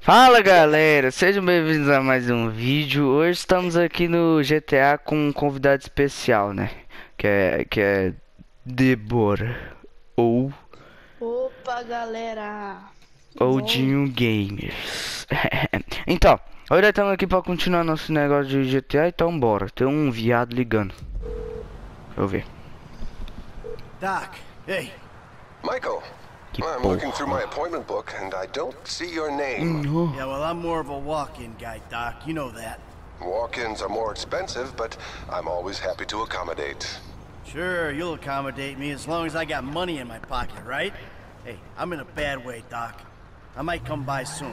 Fala galera, sejam bem-vindos a mais um vídeo. Hoje estamos aqui no GTA com um convidado especial, né? Que é Débora ou Opa, galera! ou Bom, Dinho Gamers. Então, hoje nós estamos aqui para continuar nosso negócio de GTA, então bora. Tem um viado ligando. Deixa eu ver. Doc, hey. Michael, Que I'm porra. looking through my appointment book and I don't see your name. Não. Yeah, well, I'm more of a walk-in guy, Doc. You know that. Walk-ins are more expensive, but I'm always happy to accommodate. Sure, you'll accommodate me as long as I got money in my pocket, right? Hey, I'm in a bad way, Doc. I might come by soon.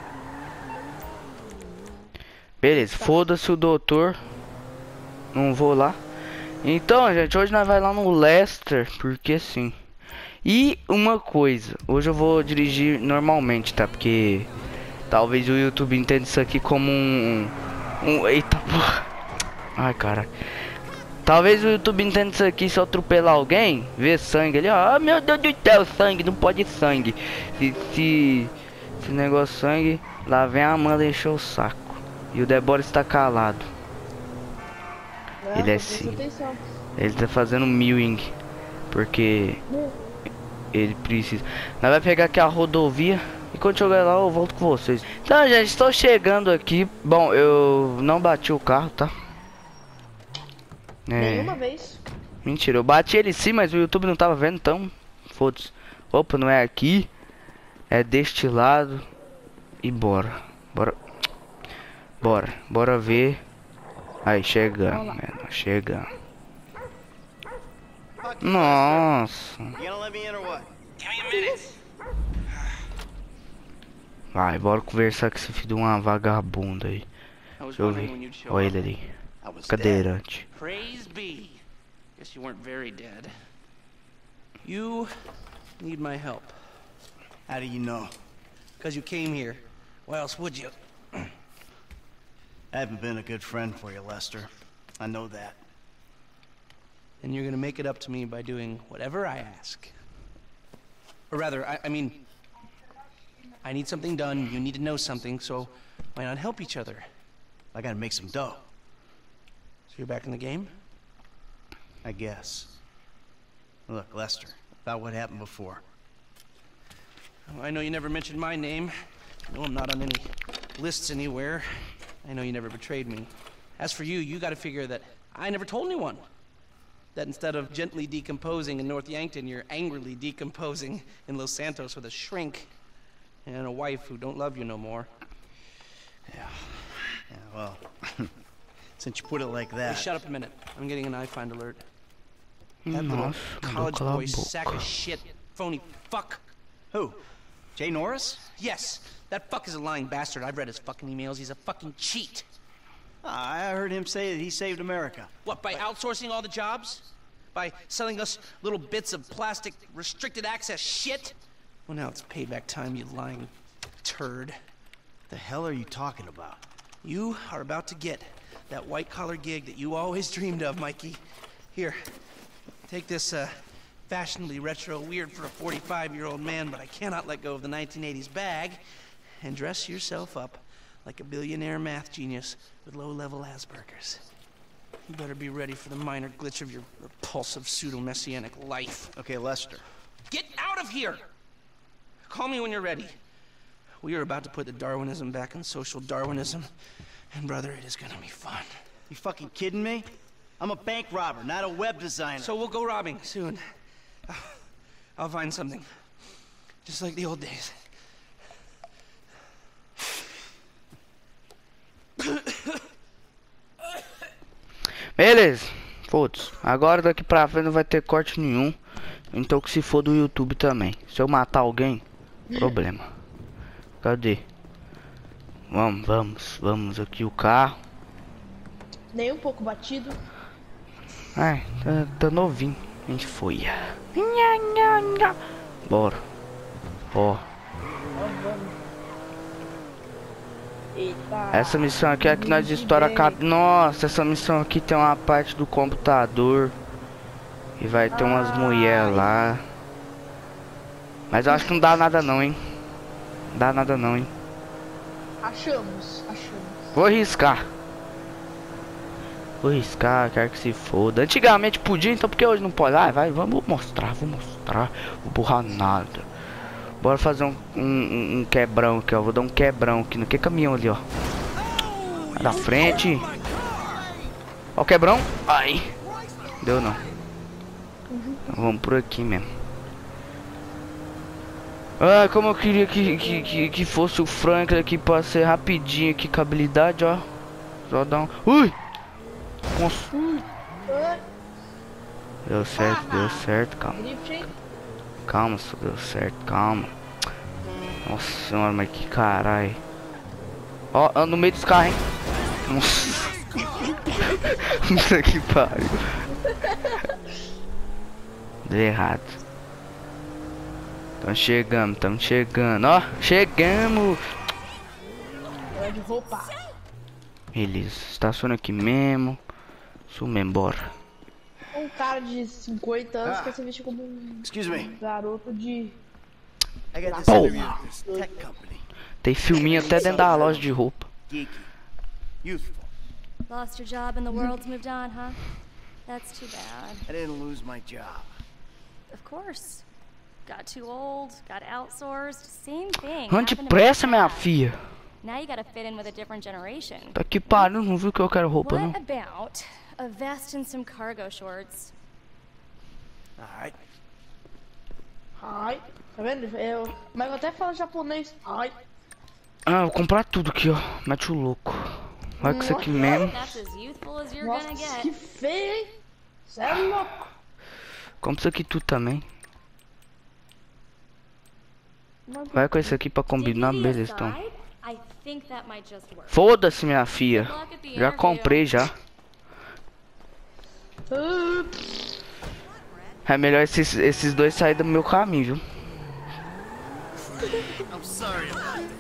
Beleza, foda-se o doutor. Não vou lá. Então, gente, hoje nós vai lá no Lester, porque sim. E uma coisa, hoje eu vou dirigir normalmente, tá? Porque talvez o YouTube entenda isso aqui como eita porra. Ai, cara. Talvez o YouTube entenda isso aqui se eu atropelar alguém, ver sangue ali, ó. Ah, meu Deus do céu, sangue, não pode sangue. Se negócio sangue, lá vem a Amanda encher o saco. E o Débora está calado. Ele é presta sim. atenção. Ele tá fazendo mewing, porque ele precisa. Nós vai pegar aqui a rodovia e quando chegar lá eu volto com vocês. Então, gente, estou chegando aqui. Bom, eu não bati o carro, tá? Nenhuma vez. Mentira, eu bati ele sim, mas o YouTube não tava vendo, então foda-se. Opa, não é aqui, é deste lado. E bora. Bora ver. Aí, chegamos, mano, chegamos. Nossa. You gonna let me in or what? Vai, bora conversar com esse filho de uma vagabunda aí. Deixa eu ver. Olha ele ali. I was dead. Cadeirante. Praise be. Guess you weren't very dead. You need my help. How do you know? Because you came here. Why else would you? I haven't been a good friend for you, Lester. I know that. And you're gonna make it up to me by doing whatever I ask. Or rather, I mean, I need something done, you need to know something, so why not help each other? I gotta make some dough, So you're back in the game? I guess. Look, Lester, about what happened before. Oh, I know you never mentioned my name. I know I'm not on any lists anywhere. I know you never betrayed me. As for you, you gotta figure that I never told anyone. That instead of gently decomposing in North Yankton, you're angrily decomposing in Los Santos with a shrink and a wife who don't love you no more. Yeah, well, since you put it like Hey, that. shut up a minute. I'm getting an iFind alert. That little Nossa, college cala a boy sack boca. of shit, phony fuck. Who? Jay Norris? Yes, that fuck is a lying bastard. I've read his fucking emails. He's a fucking cheat. I heard him say that he saved America. What, by outsourcing all the jobs? By selling us little bits of plastic restricted access shit? Well, now it's payback time, you lying turd. The hell are you talking about? You are about to get that white-collar gig that you always dreamed of, Mikey. Here, take this, fashionably retro weird for a 45-year-old man, but I cannot let go of the 1980s bag, and dress yourself up like a billionaire math genius with low-level Asperger's. You better be ready for the minor glitch of your repulsive pseudo-messianic life. Okay, Lester. Get out of here! Call me when you're ready. We are about to put the Darwinism back in social Darwinism, and brother, it is gonna be fun. You fucking kidding me? I'm a bank robber, not a web designer. So we'll go robbing soon. I'll find something. Just like the old days. Beleza, foda-se. Agora daqui pra frente não vai ter corte nenhum. Então que se for do YouTube também. Se eu matar alguém, problema. Cadê? Vamos aqui o carro. Nem um pouco batido. Ai, tá novinho. A gente foi. Bora. Ó. Eita. Essa missão aqui é que nós estoura a Nossa, essa missão aqui tem uma parte do computador. E vai ter umas mulheres lá. Mas eu acho que não dá nada não, hein. Dá nada não, hein. Achamos. Vou arriscar. Quero que se foda. Antigamente podia, então porque hoje não pode? Ah, vai, vou mostrar. Vou burrar nada. Bora fazer um quebrão aqui, ó. Vou dar um quebrão aqui no que caminhão ali, ó. Vai da frente. Ó o quebrão. Ai. Deu não. Então, vamos por aqui mesmo. Ah, como eu queria que fosse o Franklin aqui pra ser rapidinho aqui com a habilidade, ó. Só dar um... Ui! Nossa. Deu certo, calma. Calma, só deu certo, calma. Nossa senhora, mas que caralho. Ó, ando no meio dos carros, hein. Nossa. Puta que pariu. Deu errado. Tamo chegando, ó. Chegamos. Hora de roupa. Beleza, estaciona aqui mesmo. Suma embora. Um cara de 50 anos que se vestir como Excuse me. garoto de... I got this Porra. interview with this tech company. Tem filminho até dentro da loja de roupa. Geeky. Youthful. Lost your job and the world's moved on, huh? That's too bad. I didn't lose my job. Of course. Got too old, got outsourced, same thing. Ande happened to depressa, my minha dad. filha. Now you gotta fit in with a different generation. Tá que pariu, não viu que eu quero roupa, não? What about a vest and some cargo shorts? Alright. Ai, tá vendo? Mas eu até falo japonês. Ai. Ah, vou comprar tudo aqui, ó. Mete o louco. Vai com isso aqui mesmo. That's as youthful as you're Nossa, gonna que get. feio, hein? Cê é louco. Compra isso aqui tudo também. Vai com esse aqui pra combinar, DPD beleza, então. aside, I think that might just work. Foda-se, minha filha. Good luck at the Já interview. comprei, já. Ah, É melhor esses dois saírem do meu caminho, viu? I'm sorry.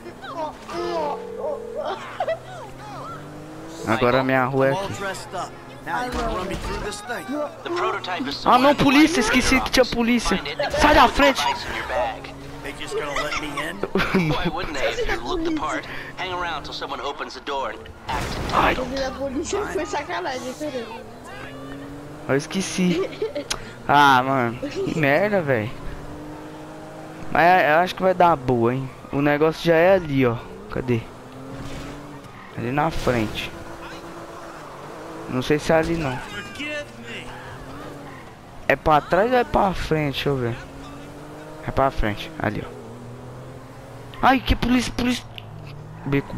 Agora a minha rua é I'm all aqui. dressed up. Now you wanna run me through this thing? The prototype is Ah, não, polícia! Esqueci que tinha polícia. Sai da frente! device in your bag. They just gonna let me in? Why wouldn't they if you look the part? Hang around till someone opens the door and act Ai, entitled. a polícia foi sacanagem, entendeu? eu esqueci. Ah, mano. Que merda, velho. Mas eu acho que vai dar boa, hein? O negócio já é ali, ó. Cadê? Ali na frente. Não sei se é ali, não. Forgive me. É pra trás ou é pra frente? Deixa eu ver. É pra frente. Ali, ó. Ai, que polícia, polícia. Beco.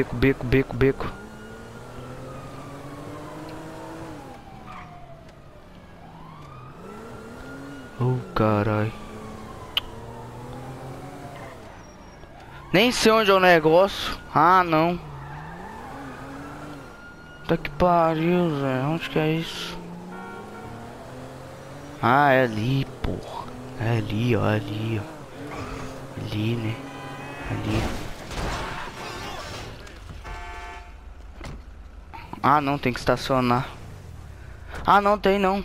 Oh, carai. Nem sei onde é o negócio. Ah, não. Tá que pariu, Zé. Onde que é isso? Ah, é ali, porra. É ali, ó. Ali, ó. Ali, né? Ali. Ah, não. Tem que estacionar. Ah, não. Tem não.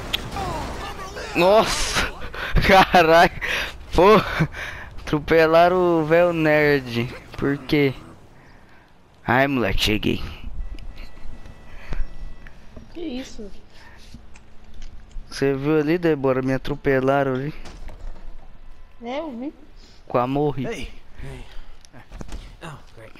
Nossa. Caralho. Pô. Atropelaram o velho nerd. Por quê? Ai, moleque. Cheguei. Que isso? Você viu ali, Débora? Me atropelaram ali. É, eu vi. Quase morri. Hey. Oh, great.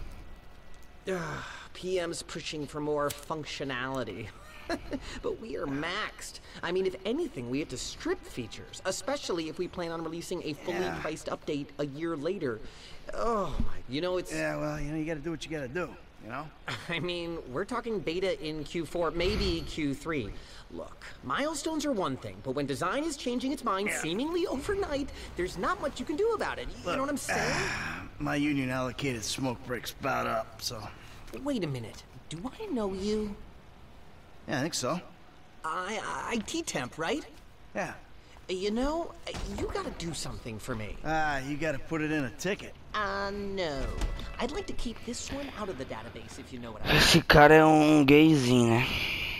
PM's pushing for more functionality. But we are maxed. I mean, if anything, we have to strip features, especially if we plan on releasing a fully priced update a year later. Oh, my, you know, it's... Yeah, well, you know, you gotta do what you gotta do, you know? I mean, we're talking beta in Q4, maybe Q3. Look, milestones are one thing, but when design is changing its mind seemingly overnight, there's not much you can do about it. You know what I'm saying? My union allocated smoke breaks about up, so... Wait a minute. Do I know you? Yeah, I think so. IT temp, right? Yeah. You know, you gotta do something for me. You gotta put it in a ticket. No. I'd like to keep this one out of the database, if you know what I mean. Esse cara é um gayzinho, né?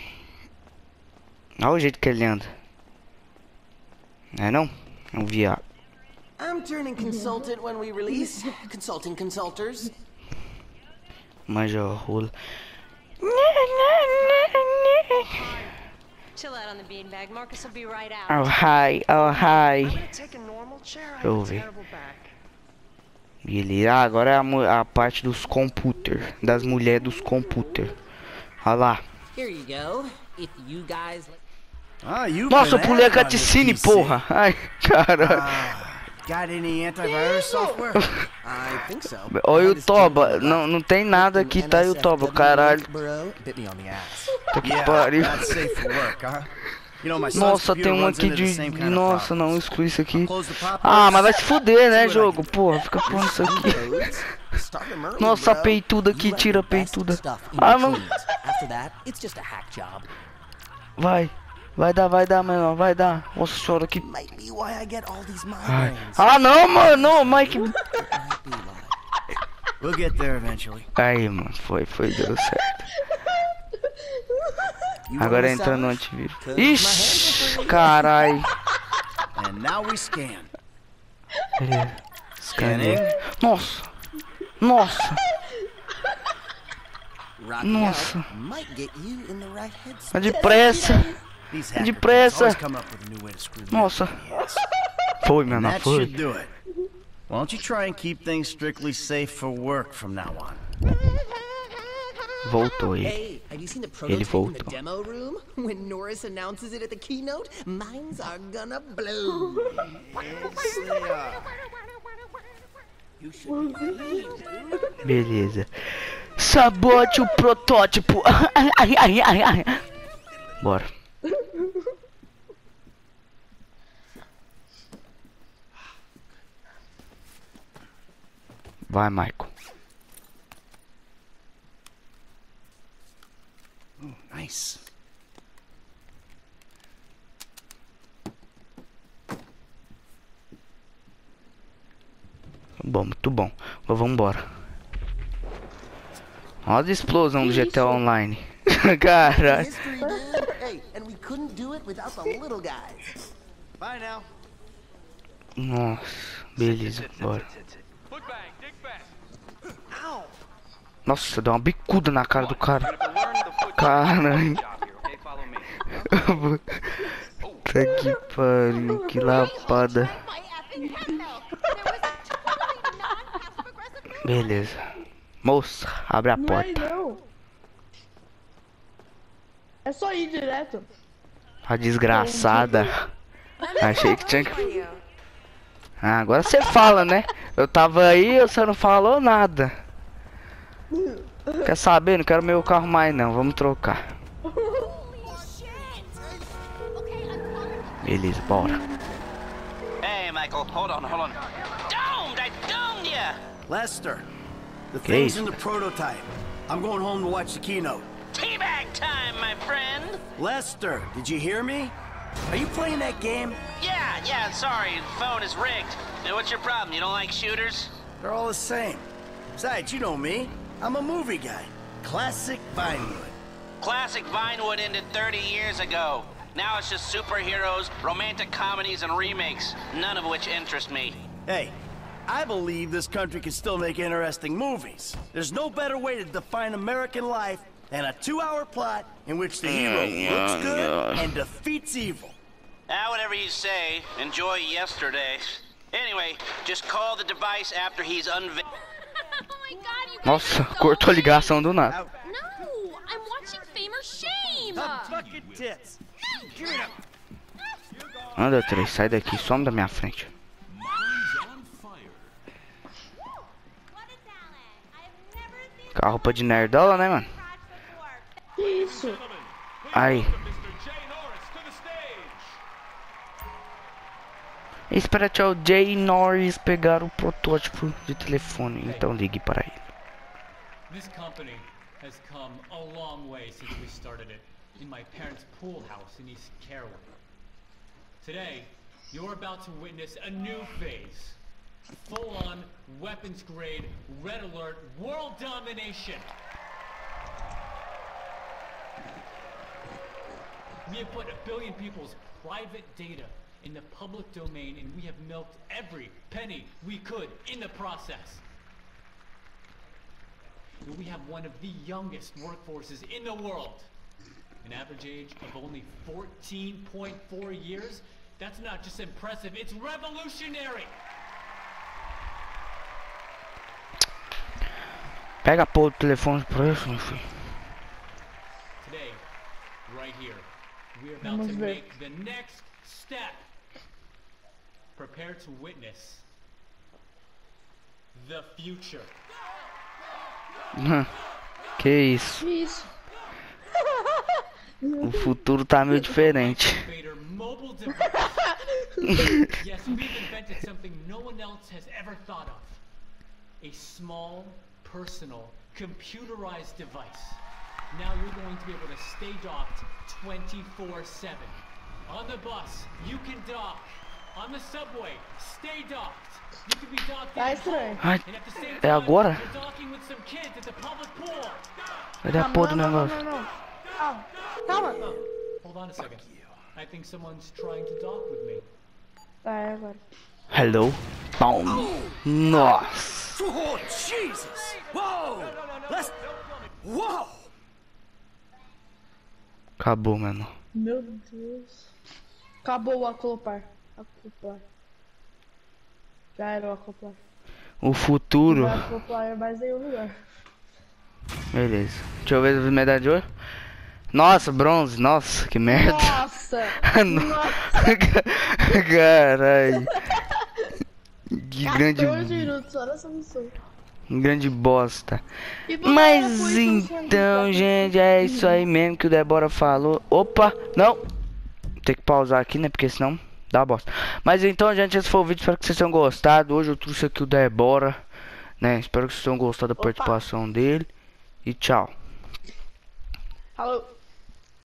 Olha o jeito que ele anda. É não? É um viado. I'm turning consultant when we release. Consulting consulters. Manja rola. Chill out on the beanbag. Marcus will be right out. Oh hi, oh hi. I'm gonna take a normal chair. I Deixa eu have a ver. terrible back. Beleza, agora é a parte dos computers, das mulheres dos computers. Olha lá. Here you go. If you guys... Ah, you Nossa, eu been pulei a adding on this cutscene, PC. porra. Ai, cara. Got any antivirus software? I think so. Olha o Toba, não tem nada aqui, tá aí o Toba, caralho. Bit me on the ass. Tá que Yeah, pariu. not safe for work, huh? You know, my son's Nossa, tem computer um runs aqui into the de... same kind of Nossa, problems. não, exclui isso aqui. Close the pop-ups. Ah, mas vai se fuder, né, jogo? Porra, fica pondo isso aqui. Start them early, Nossa, bro. peituda aqui, You let tira a the best peituda. stuff in Ah, your não. dreams. After that, it's just a hack job. Vai dar, menor, vai dar. Nossa senhora, que... Might be why I get all these Ai. migraines. Ah, não, mano, Mike... Might be why. We'll get there eventually. Aí, mano, foi, deu certo. Agora entra no antivírus. Ixi, carai. And now we scan. Beleza. Escaneio. Nossa. Rocking Nossa. out might get you in the right headspace. Tá depressa. These hacker Depressa. always come up with a new way to screw me. Nossa. Foi, And menor, that foi. should do it. Why don't you try and keep things strictly safe for work from now on? Voltou ele. Hey, have you seen the Ele prototype in the voltou. demo room? When Norris announces it at the keynote, minds are gonna blow. Beleza. Sabote o protótipo. Ai. Bora. Vai, Michael. Nice. Bom, muito bom. Agora vamos embora. Olha a explosão do GTA Online. Caralho. History, dude. Hey, and we couldn't do it without the little guys. Bye now. Nossa, beleza, bora. Nossa, deu uma bicuda na cara do cara. Caralho. Puta que pariu, que lapada. Beleza. Moça, abre a Não é porta. não. É só ir direto. A desgraçada. Achei que tinha que... Ah, agora você fala, né? Eu tava aí, você não falou nada. Quer saber? Não quero meu carro mais não, vamos trocar. Beleza, bora. Hey, Michael, hold on. Domed! I domed ya! Lester, the Okay. thing's in the prototype. I'm going home to watch the keynote. Teabag time, my friend! Lester, did you hear me? Are you playing that game? Yeah, sorry, the phone is rigged. Hey, what's your problem? You don't like shooters? They're all the same. Besides, you know me. I'm a movie guy. Classic Vinewood. Classic Vinewood ended 30 years ago. Now it's just superheroes, romantic comedies, and remakes, none of which interest me. Hey, I believe this country can still make interesting movies. There's no better way to define American life than a 2-hour plot in which the hero looks good and defeats evil. Whatever you say, enjoy yesterday. Anyway, just call the device after he's unveiled. Oh my god, you guys Nossa, are so cortou a ligação do nada. No, I'm watching Fame or Shame. Fucking tits. Anda, Três, sai daqui, some da minha frente. Com a roupa de nerdola, né, mano? Que isso? Aí. Espera o Jay Norris pegar o protótipo de telefone, então ligue para ele. This company has come a long way since we started it in my parents' pool house in East Caraway. Today, you're about to witness a new phase. Full-on, weapons-grade, red alert, world domination! We have put 1 billion people's private data in the public domain, and we have milked every penny we could in the process. we have one of the youngest workforces in the world. An average age of only 14.4 years. That's not just impressive, it's revolutionary. Pega a porra do telefone pra isso, meu filho. Today, right here, we're about to make the next step. Prepare to witness the future. Que isso? O futuro tá meio diferente. Yes, we've invented something no one else has ever thought of. A small, personal, computerized device. Now you're going to be able to stay docked 24/7. On the bus, you can dock. On the subway, stay docked. You can be docked in home. Ai, And at the same é time, agora? you're docking with some kids at the public pool. Cadê a porra do negócio? Calma. Hold on a second. I think someone's trying to dock with me. É agora. Hello? Bom. Nossa. Oh, Jesus! Whoa! Let's... Whoa! Acabou, mano. Meu Deus. Acabou o acoplar. Já era o acoplar. O futuro. O acoplar é mais nenhum lugar. Beleza. Deixa eu ver a medalha de ouro. Nossa, bronze. Nossa, que merda. Nossa! Caralho. Que grande. 14 minutos, olha essa missão. Grande bosta. Mas então, gente, é isso aí mesmo que o Débora falou. Opa, não. Tem que pausar aqui, né? Porque senão dá bosta. Mas então, gente, esse foi o vídeo. Espero que vocês tenham gostado. Hoje eu trouxe aqui o Débora, né? Espero que vocês tenham gostado da participação dele. E tchau. Falou.